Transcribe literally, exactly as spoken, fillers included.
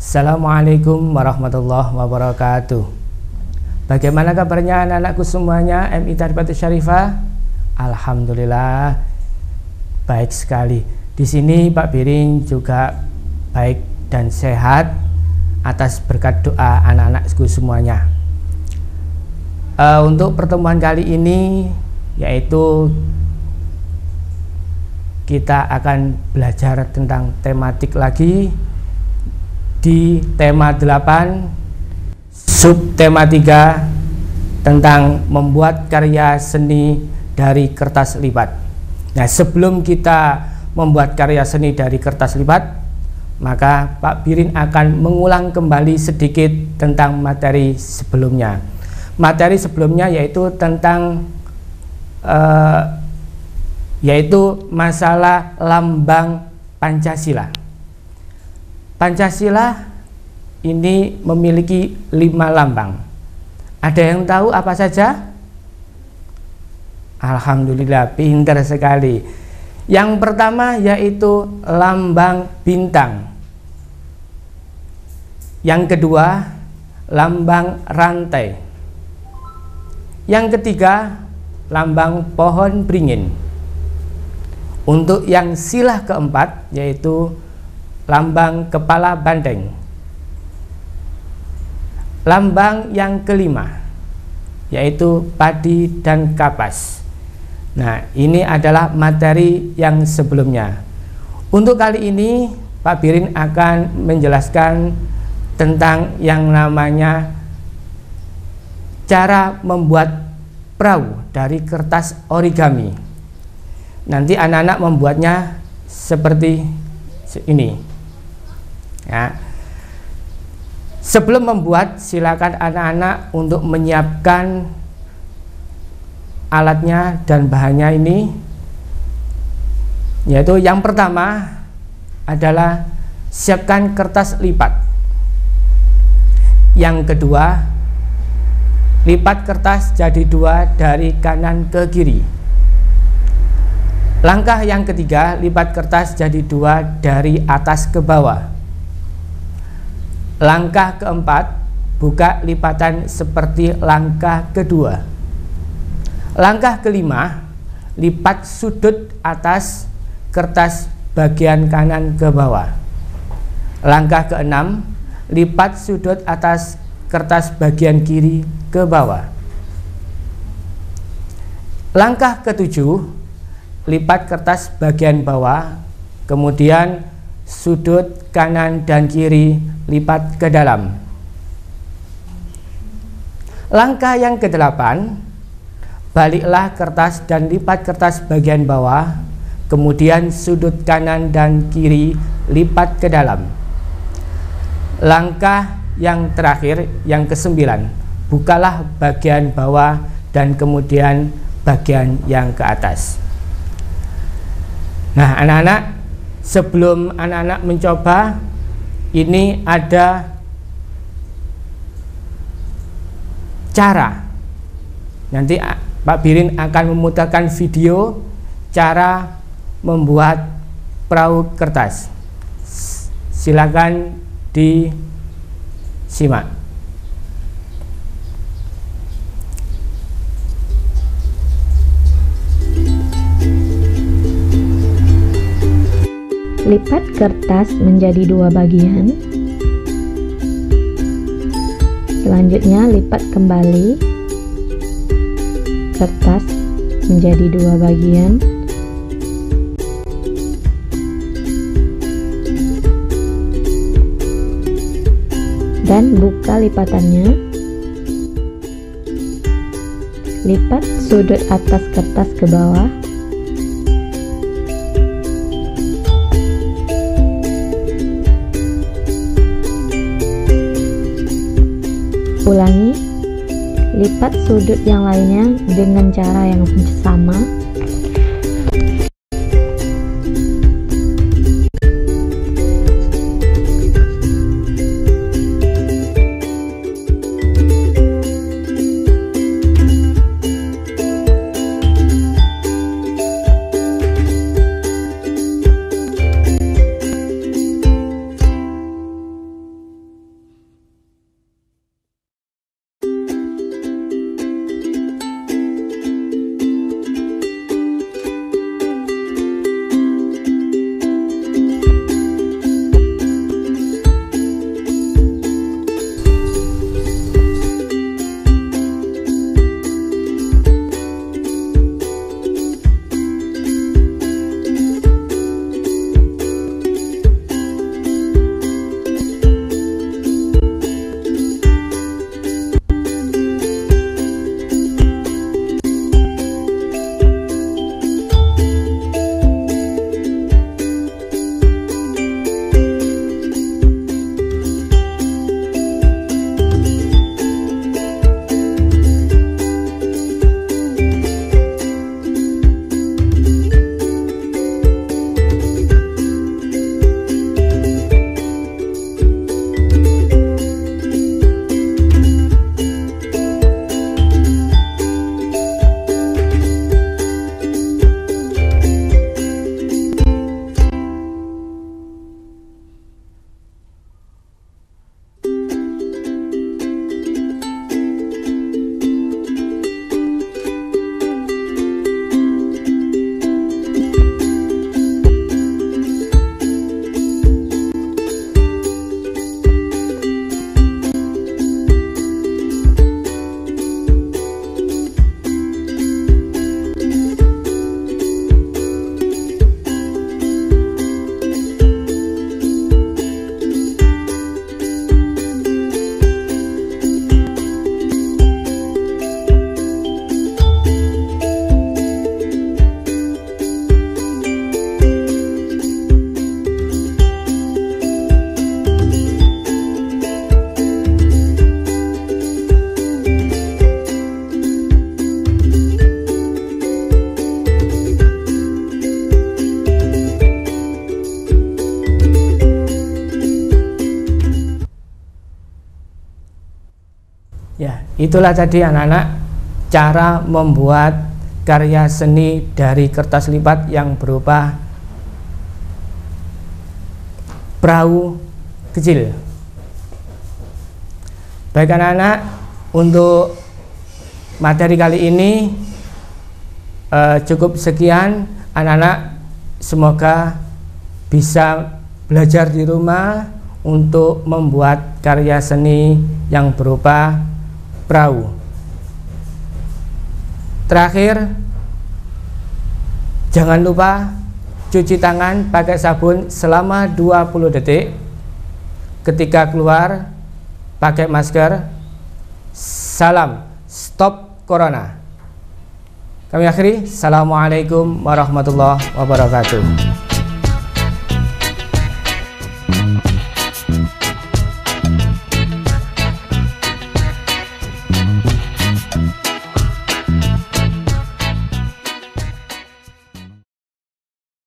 Assalamualaikum warahmatullahi wabarakatuh. Bagaimana kabarnya anak-anakku semuanya? M I Tarbiyatun Syarifah. Alhamdulillah baik sekali. Di sini Pak Birin juga baik dan sehat atas berkat doa anak-anakku semuanya. Uh, untuk pertemuan kali ini yaitu kita akan belajar tentang tematik lagi di tema delapan subtema tiga tentang membuat karya seni dari kertas lipat. Nah, sebelum kita membuat karya seni dari kertas lipat, maka Pak Birin akan mengulang kembali sedikit tentang materi sebelumnya. Materi sebelumnya yaitu tentang uh, yaitu masalah lambang Pancasila. Pancasila ini memiliki lima lambang. Ada yang tahu apa saja? Alhamdulillah, pintar sekali. Yang pertama yaitu lambang bintang. Yang kedua, lambang rantai. Yang ketiga, lambang pohon beringin. Untuk yang sila keempat yaitu lambang kepala banteng. Lambang yang kelima yaitu padi dan kapas. Nah, ini adalah materi yang sebelumnya. Untuk kali ini Pak Birin akan menjelaskan tentang yang namanya cara membuat perahu dari kertas origami. Nanti anak-anak membuatnya seperti ini. Ya. Sebelum membuat, silakan anak-anak untuk menyiapkan alatnya dan bahannya ini, yaitu yang pertama adalah siapkan kertas lipat. Yang kedua, lipat kertas jadi dua dari kanan ke kiri. Langkah yang ketiga, lipat kertas jadi dua dari atas ke bawah. Langkah keempat, buka lipatan seperti langkah kedua. Langkah kelima, lipat sudut atas kertas bagian kanan ke bawah. Langkah keenam, lipat sudut atas kertas bagian kiri ke bawah. Langkah ketujuh, lipat kertas bagian bawah, kemudian sudut kanan dan kiri lipat ke dalam. Langkah yang kedelapan, baliklah kertas dan lipat kertas bagian bawah, kemudian sudut kanan dan kiri lipat ke dalam. Langkah yang terakhir, yang kesembilan, bukalah bagian bawah dan kemudian bagian yang ke atas. Nah, anak-anak, sebelum anak-anak mencoba, ini ada cara. Nanti Pak Birin akan memutarkan video cara membuat perahu kertas. Silakan disimak. Lipat kertas menjadi dua bagian. Selanjutnya lipat kembali kertas menjadi dua bagian. Dan buka lipatannya. Lipat sudut atas kertas ke bawah. Ulangi, lipat sudut yang lainnya dengan cara yang sama. Itulah tadi anak-anak cara membuat karya seni dari kertas lipat yang berupa perahu kecil. Baik anak-anak, untuk materi kali ini eh, cukup sekian. Anak-anak semoga bisa belajar di rumah untuk membuat karya seni yang berupa perahu. Terakhir, jangan lupa cuci tangan pakai sabun selama dua puluh detik. Ketika keluar, pakai masker. Salam stop corona. Kami akhiri. Assalamualaikum warahmatullahi wabarakatuh.